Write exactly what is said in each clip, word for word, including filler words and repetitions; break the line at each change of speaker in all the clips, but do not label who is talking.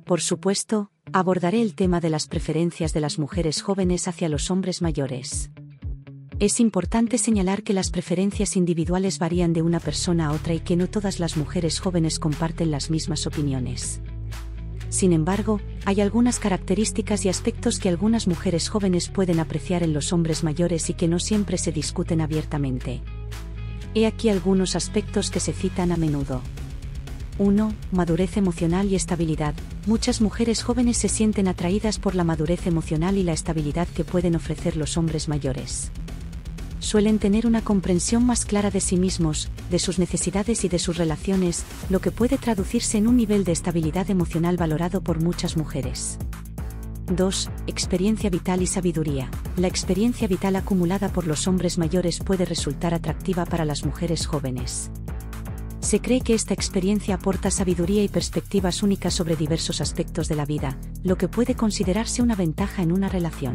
Por supuesto, abordaré el tema de las preferencias de las mujeres jóvenes hacia los hombres mayores. Es importante señalar que las preferencias individuales varían de una persona a otra y que no todas las mujeres jóvenes comparten las mismas opiniones. Sin embargo, hay algunas características y aspectos que algunas mujeres jóvenes pueden apreciar en los hombres mayores y que no siempre se discuten abiertamente. He aquí algunos aspectos que se citan a menudo. uno. Madurez emocional y estabilidad. Muchas mujeres jóvenes se sienten atraídas por la madurez emocional y la estabilidad que pueden ofrecer los hombres mayores. Suelen tener una comprensión más clara de sí mismos, de sus necesidades y de sus relaciones, lo que puede traducirse en un nivel de estabilidad emocional valorado por muchas mujeres. dos. Experiencia vital y sabiduría. La experiencia vital acumulada por los hombres mayores puede resultar atractiva para las mujeres jóvenes. Se cree que esta experiencia aporta sabiduría y perspectivas únicas sobre diversos aspectos de la vida, lo que puede considerarse una ventaja en una relación.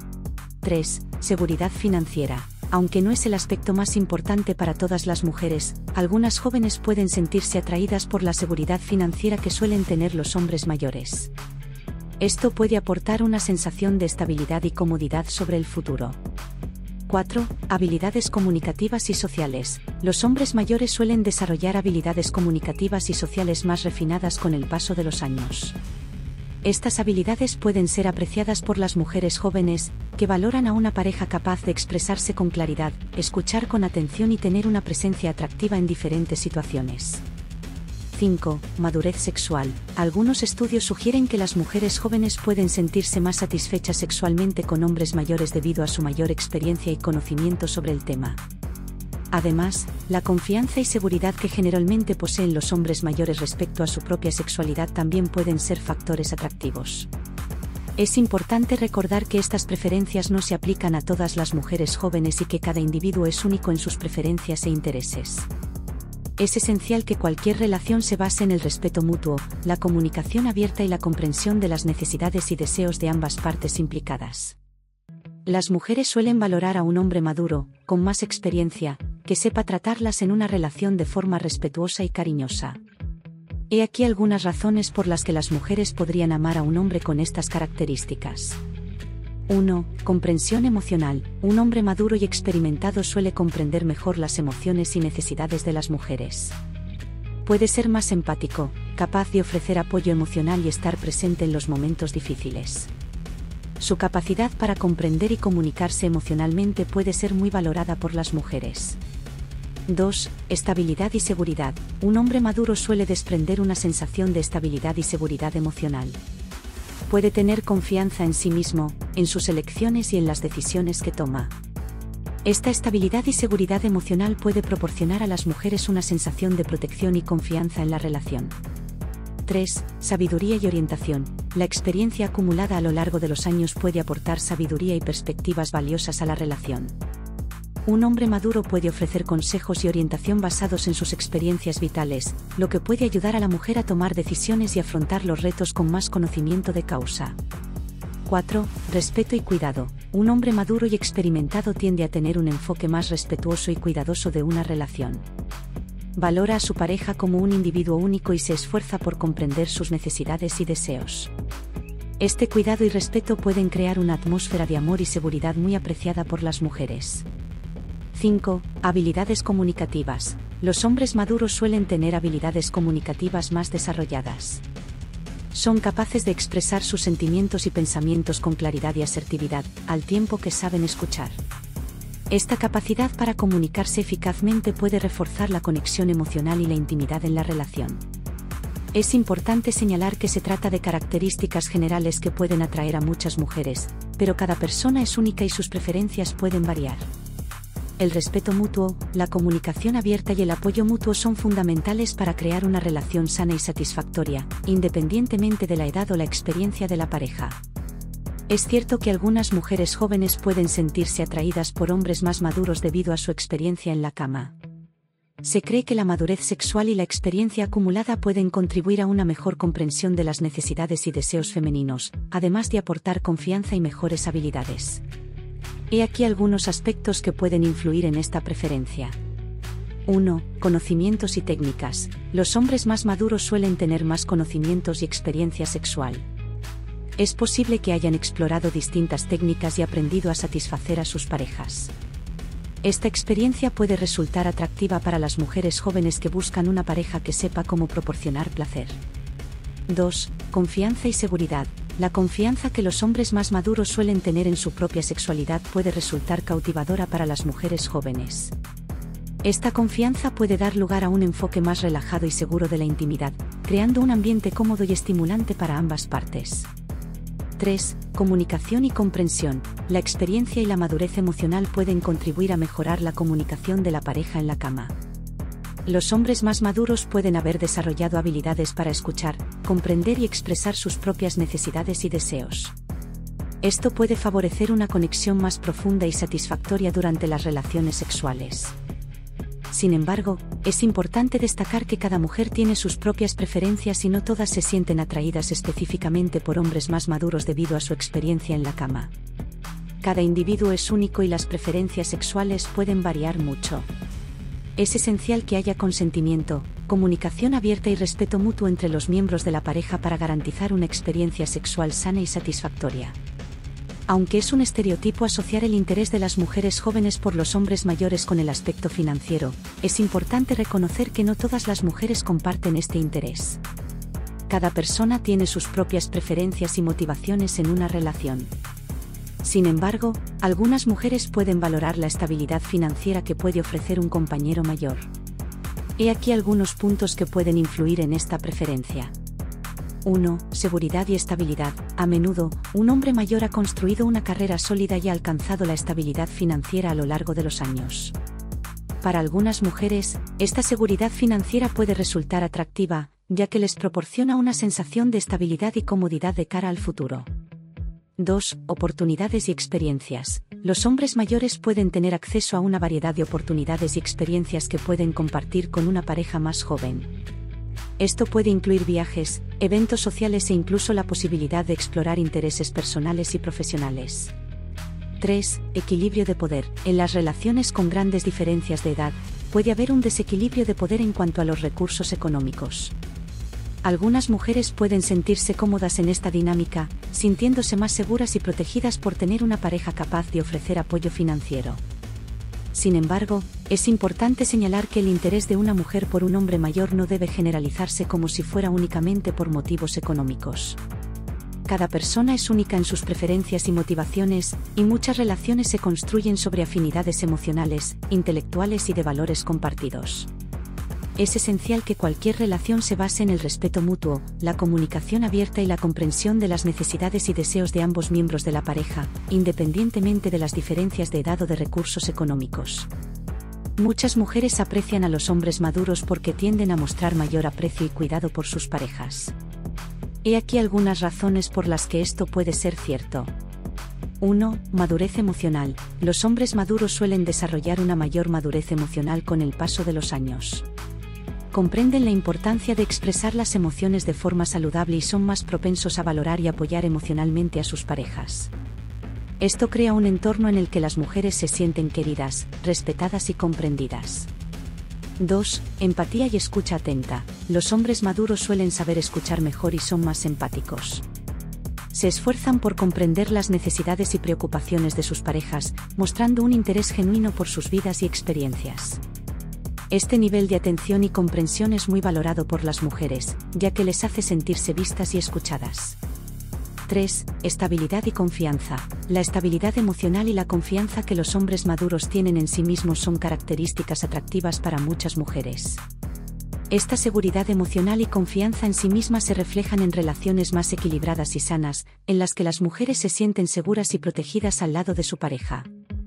tres. Seguridad financiera. Aunque no es el aspecto más importante para todas las mujeres, algunas jóvenes pueden sentirse atraídas por la seguridad financiera que suelen tener los hombres mayores. Esto puede aportar una sensación de estabilidad y comodidad sobre el futuro. cuatro. Habilidades comunicativas y sociales. Los hombres mayores suelen desarrollar habilidades comunicativas y sociales más refinadas con el paso de los años. Estas habilidades pueden ser apreciadas por las mujeres jóvenes, que valoran a una pareja capaz de expresarse con claridad, escuchar con atención y tener una presencia atractiva en diferentes situaciones. cinco. Madurez sexual. Algunos estudios sugieren que las mujeres jóvenes pueden sentirse más satisfechas sexualmente con hombres mayores debido a su mayor experiencia y conocimiento sobre el tema. Además, la confianza y seguridad que generalmente poseen los hombres mayores respecto a su propia sexualidad también pueden ser factores atractivos. Es importante recordar que estas preferencias no se aplican a todas las mujeres jóvenes y que cada individuo es único en sus preferencias e intereses. Es esencial que cualquier relación se base en el respeto mutuo, la comunicación abierta y la comprensión de las necesidades y deseos de ambas partes implicadas. Las mujeres suelen valorar a un hombre maduro, con más experiencia, que sepa tratarlas en una relación de forma respetuosa y cariñosa. He aquí algunas razones por las que las mujeres podrían amar a un hombre con estas características. uno. Comprensión emocional. Un hombre maduro y experimentado suele comprender mejor las emociones y necesidades de las mujeres. Puede ser más empático, capaz de ofrecer apoyo emocional y estar presente en los momentos difíciles. Su capacidad para comprender y comunicarse emocionalmente puede ser muy valorada por las mujeres. dos. Estabilidad y seguridad. Un hombre maduro suele desprender una sensación de estabilidad y seguridad emocional. Puede tener confianza en sí mismo, en sus elecciones y en las decisiones que toma. Esta estabilidad y seguridad emocional puede proporcionar a las mujeres una sensación de protección y confianza en la relación. tres. Sabiduría y orientación. La experiencia acumulada a lo largo de los años puede aportar sabiduría y perspectivas valiosas a la relación. Un hombre maduro puede ofrecer consejos y orientación basados en sus experiencias vitales, lo que puede ayudar a la mujer a tomar decisiones y afrontar los retos con más conocimiento de causa. cuatro. Respeto y cuidado. Un hombre maduro y experimentado tiende a tener un enfoque más respetuoso y cuidadoso de una relación. Valora a su pareja como un individuo único y se esfuerza por comprender sus necesidades y deseos. Este cuidado y respeto pueden crear una atmósfera de amor y seguridad muy apreciada por las mujeres. cinco. Habilidades comunicativas. Los hombres maduros suelen tener habilidades comunicativas más desarrolladas. Son capaces de expresar sus sentimientos y pensamientos con claridad y asertividad, al tiempo que saben escuchar. Esta capacidad para comunicarse eficazmente puede reforzar la conexión emocional y la intimidad en la relación. Es importante señalar que se trata de características generales que pueden atraer a muchas mujeres, pero cada persona es única y sus preferencias pueden variar. El respeto mutuo, la comunicación abierta y el apoyo mutuo son fundamentales para crear una relación sana y satisfactoria, independientemente de la edad o la experiencia de la pareja. Es cierto que algunas mujeres jóvenes pueden sentirse atraídas por hombres más maduros debido a su experiencia en la cama. Se cree que la madurez sexual y la experiencia acumulada pueden contribuir a una mejor comprensión de las necesidades y deseos femeninos, además de aportar confianza y mejores habilidades. He aquí algunos aspectos que pueden influir en esta preferencia. uno. Conocimientos y técnicas. Los hombres más maduros suelen tener más conocimientos y experiencia sexual. Es posible que hayan explorado distintas técnicas y aprendido a satisfacer a sus parejas. Esta experiencia puede resultar atractiva para las mujeres jóvenes que buscan una pareja que sepa cómo proporcionar placer. dos. Confianza y seguridad. La confianza que los hombres más maduros suelen tener en su propia sexualidad puede resultar cautivadora para las mujeres jóvenes. Esta confianza puede dar lugar a un enfoque más relajado y seguro de la intimidad, creando un ambiente cómodo y estimulante para ambas partes. tres. Comunicación y comprensión. La experiencia y la madurez emocional pueden contribuir a mejorar la comunicación de la pareja en la cama. Los hombres más maduros pueden haber desarrollado habilidades para escuchar, comprender y expresar sus propias necesidades y deseos. Esto puede favorecer una conexión más profunda y satisfactoria durante las relaciones sexuales. Sin embargo, es importante destacar que cada mujer tiene sus propias preferencias y no todas se sienten atraídas específicamente por hombres más maduros debido a su experiencia en la cama. Cada individuo es único y las preferencias sexuales pueden variar mucho. Es esencial que haya consentimiento, comunicación abierta y respeto mutuo entre los miembros de la pareja para garantizar una experiencia sexual sana y satisfactoria. Aunque es un estereotipo asociar el interés de las mujeres jóvenes por los hombres mayores con el aspecto financiero, es importante reconocer que no todas las mujeres comparten este interés. Cada persona tiene sus propias preferencias y motivaciones en una relación. Sin embargo, algunas mujeres pueden valorar la estabilidad financiera que puede ofrecer un compañero mayor. He aquí algunos puntos que pueden influir en esta preferencia. uno. Seguridad y estabilidad. A menudo, un hombre mayor ha construido una carrera sólida y ha alcanzado la estabilidad financiera a lo largo de los años. Para algunas mujeres, esta seguridad financiera puede resultar atractiva, ya que les proporciona una sensación de estabilidad y comodidad de cara al futuro. dos. Oportunidades y experiencias. Los hombres mayores pueden tener acceso a una variedad de oportunidades y experiencias que pueden compartir con una pareja más joven. Esto puede incluir viajes, eventos sociales e incluso la posibilidad de explorar intereses personales y profesionales. tres. Equilibrio de poder. En las relaciones con grandes diferencias de edad, puede haber un desequilibrio de poder en cuanto a los recursos económicos. Algunas mujeres pueden sentirse cómodas en esta dinámica, sintiéndose más seguras y protegidas por tener una pareja capaz de ofrecer apoyo financiero. Sin embargo, es importante señalar que el interés de una mujer por un hombre mayor no debe generalizarse como si fuera únicamente por motivos económicos. Cada persona es única en sus preferencias y motivaciones, y muchas relaciones se construyen sobre afinidades emocionales, intelectuales y de valores compartidos. Es esencial que cualquier relación se base en el respeto mutuo, la comunicación abierta y la comprensión de las necesidades y deseos de ambos miembros de la pareja, independientemente de las diferencias de edad o de recursos económicos. Muchas mujeres aprecian a los hombres maduros porque tienden a mostrar mayor aprecio y cuidado por sus parejas. He aquí algunas razones por las que esto puede ser cierto. uno. Madurez emocional. Los hombres maduros suelen desarrollar una mayor madurez emocional con el paso de los años. Comprenden la importancia de expresar las emociones de forma saludable y son más propensos a valorar y apoyar emocionalmente a sus parejas. Esto crea un entorno en el que las mujeres se sienten queridas, respetadas y comprendidas. dos. Empatía y escucha atenta. Los hombres maduros suelen saber escuchar mejor y son más empáticos. Se esfuerzan por comprender las necesidades y preocupaciones de sus parejas, mostrando un interés genuino por sus vidas y experiencias. Este nivel de atención y comprensión es muy valorado por las mujeres, ya que les hace sentirse vistas y escuchadas. tres. Estabilidad y confianza. La estabilidad emocional y la confianza que los hombres maduros tienen en sí mismos son características atractivas para muchas mujeres. Esta seguridad emocional y confianza en sí misma se reflejan en relaciones más equilibradas y sanas, en las que las mujeres se sienten seguras y protegidas al lado de su pareja.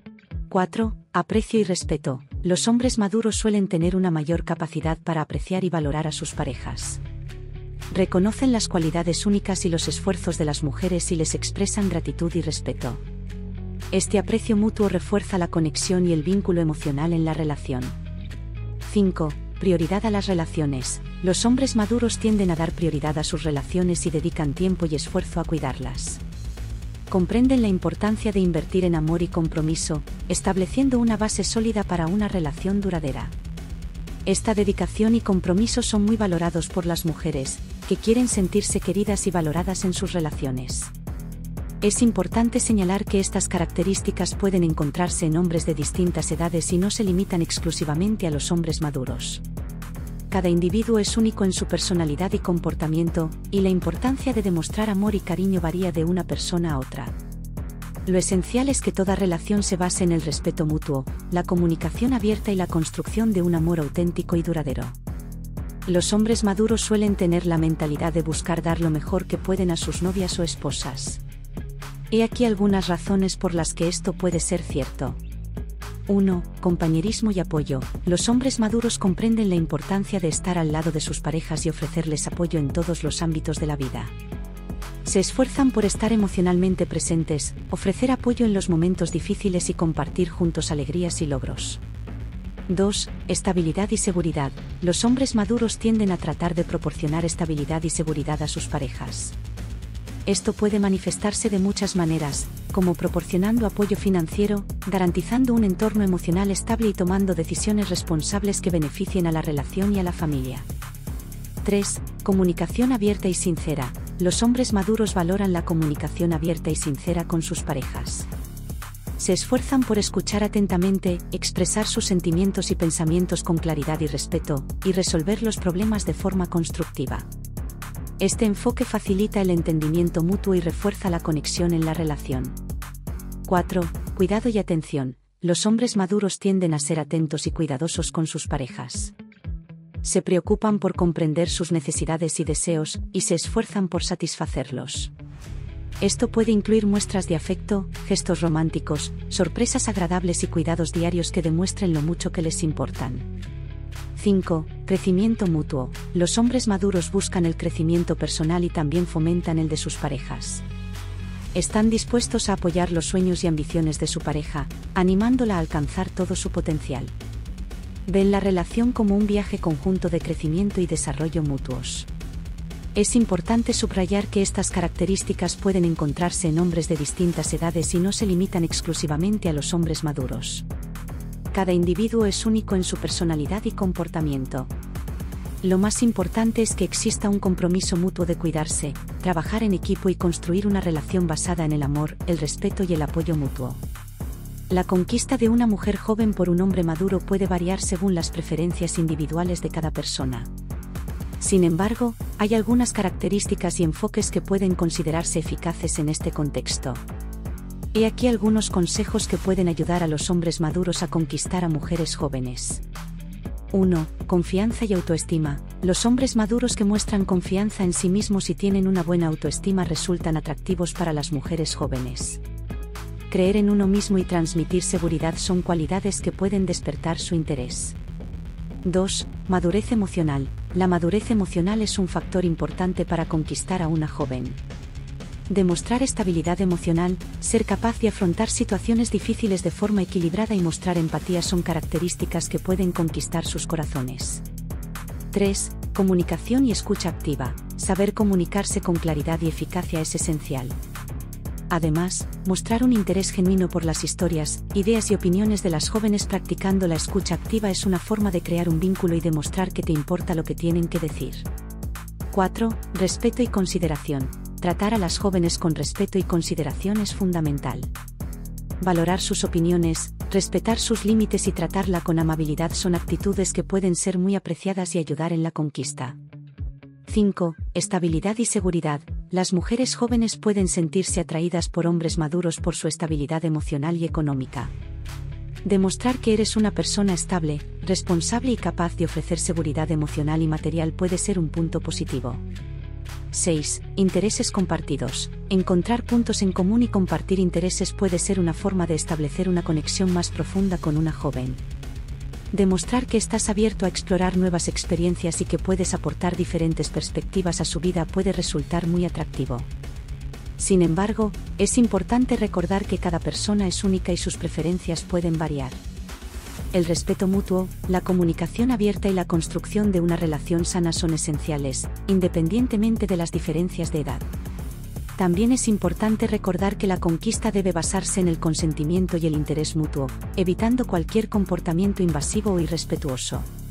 cuatro. Aprecio y respeto. Los hombres maduros suelen tener una mayor capacidad para apreciar y valorar a sus parejas. Reconocen las cualidades únicas y los esfuerzos de las mujeres y les expresan gratitud y respeto. Este aprecio mutuo refuerza la conexión y el vínculo emocional en la relación. cinco. Prioridad a las relaciones. Los hombres maduros tienden a dar prioridad a sus relaciones y dedican tiempo y esfuerzo a cuidarlas. Comprenden la importancia de invertir en amor y compromiso, estableciendo una base sólida para una relación duradera. Esta dedicación y compromiso son muy valorados por las mujeres, que quieren sentirse queridas y valoradas en sus relaciones. Es importante señalar que estas características pueden encontrarse en hombres de distintas edades y no se limitan exclusivamente a los hombres maduros. Cada individuo es único en su personalidad y comportamiento, y la importancia de demostrar amor y cariño varía de una persona a otra. Lo esencial es que toda relación se base en el respeto mutuo, la comunicación abierta y la construcción de un amor auténtico y duradero. Los hombres maduros suelen tener la mentalidad de buscar dar lo mejor que pueden a sus novias o esposas. He aquí algunas razones por las que esto puede ser cierto. uno. Compañerismo y apoyo. Los hombres maduros comprenden la importancia de estar al lado de sus parejas y ofrecerles apoyo en todos los ámbitos de la vida. Se esfuerzan por estar emocionalmente presentes, ofrecer apoyo en los momentos difíciles y compartir juntos alegrías y logros. dos. Estabilidad y seguridad. Los hombres maduros tienden a tratar de proporcionar estabilidad y seguridad a sus parejas. Esto puede manifestarse de muchas maneras, como proporcionando apoyo financiero, garantizando un entorno emocional estable y tomando decisiones responsables que beneficien a la relación y a la familia. tres. Comunicación abierta y sincera. Los hombres maduros valoran la comunicación abierta y sincera con sus parejas. Se esfuerzan por escuchar atentamente, expresar sus sentimientos y pensamientos con claridad y respeto, y resolver los problemas de forma constructiva. Este enfoque facilita el entendimiento mutuo y refuerza la conexión en la relación. cuatro. Cuidado y atención. Los hombres maduros tienden a ser atentos y cuidadosos con sus parejas. Se preocupan por comprender sus necesidades y deseos, y se esfuerzan por satisfacerlos. Esto puede incluir muestras de afecto, gestos románticos, sorpresas agradables y cuidados diarios que demuestren lo mucho que les importan. cinco. Crecimiento mutuo. Los hombres maduros buscan el crecimiento personal y también fomentan el de sus parejas. Están dispuestos a apoyar los sueños y ambiciones de su pareja, animándola a alcanzar todo su potencial. Ven la relación como un viaje conjunto de crecimiento y desarrollo mutuos. Es importante subrayar que estas características pueden encontrarse en hombres de distintas edades y no se limitan exclusivamente a los hombres maduros. Cada individuo es único en su personalidad y comportamiento. Lo más importante es que exista un compromiso mutuo de cuidarse, trabajar en equipo y construir una relación basada en el amor, el respeto y el apoyo mutuo. La conquista de una mujer joven por un hombre maduro puede variar según las preferencias individuales de cada persona. Sin embargo, hay algunas características y enfoques que pueden considerarse eficaces en este contexto. He aquí algunos consejos que pueden ayudar a los hombres maduros a conquistar a mujeres jóvenes. uno. Confianza y autoestima. Los hombres maduros que muestran confianza en sí mismos y tienen una buena autoestima resultan atractivos para las mujeres jóvenes. Creer en uno mismo y transmitir seguridad son cualidades que pueden despertar su interés. dos. Madurez emocional. La madurez emocional es un factor importante para conquistar a una joven. Demostrar estabilidad emocional, ser capaz de afrontar situaciones difíciles de forma equilibrada y mostrar empatía son características que pueden conquistar sus corazones. tres. Comunicación y escucha activa. Saber comunicarse con claridad y eficacia es esencial. Además, mostrar un interés genuino por las historias, ideas y opiniones de las jóvenes practicando la escucha activa es una forma de crear un vínculo y demostrar que te importa lo que tienen que decir. cuatro. Respeto y consideración. Tratar a las jóvenes con respeto y consideración es fundamental. Valorar sus opiniones, respetar sus límites y tratarla con amabilidad son actitudes que pueden ser muy apreciadas y ayudar en la conquista. cinco. Estabilidad y seguridad. Las mujeres jóvenes pueden sentirse atraídas por hombres maduros por su estabilidad emocional y económica. Demostrar que eres una persona estable, responsable y capaz de ofrecer seguridad emocional y material puede ser un punto positivo. seis. Intereses compartidos. Encontrar puntos en común y compartir intereses puede ser una forma de establecer una conexión más profunda con una joven. Demostrar que estás abierto a explorar nuevas experiencias y que puedes aportar diferentes perspectivas a su vida puede resultar muy atractivo. Sin embargo, es importante recordar que cada persona es única y sus preferencias pueden variar. El respeto mutuo, la comunicación abierta y la construcción de una relación sana son esenciales, independientemente de las diferencias de edad. También es importante recordar que la conquista debe basarse en el consentimiento y el interés mutuo, evitando cualquier comportamiento invasivo o irrespetuoso.